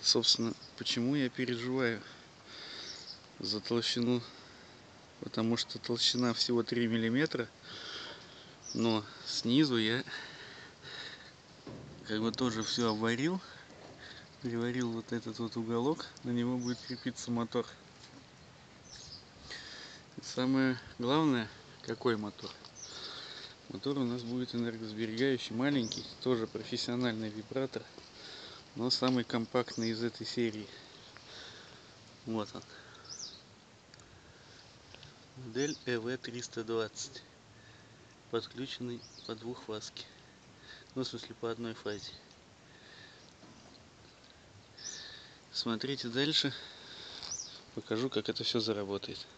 Собственно, почему я переживаю за толщину? Потому что толщина всего 3 миллиметра, но снизу я как бы тоже все обварил, приварил вот этот вот уголок, на него будет крепиться мотор. И самое главное, какой мотор? Мотор у нас будет энергосберегающий, маленький, тоже профессиональный вибратор, но самый компактный из этой серии. Вот он. Модель EV320, подключенный по двухфазке, ну в смысле по одной фазе. Смотрите дальше, покажу, как это все заработает.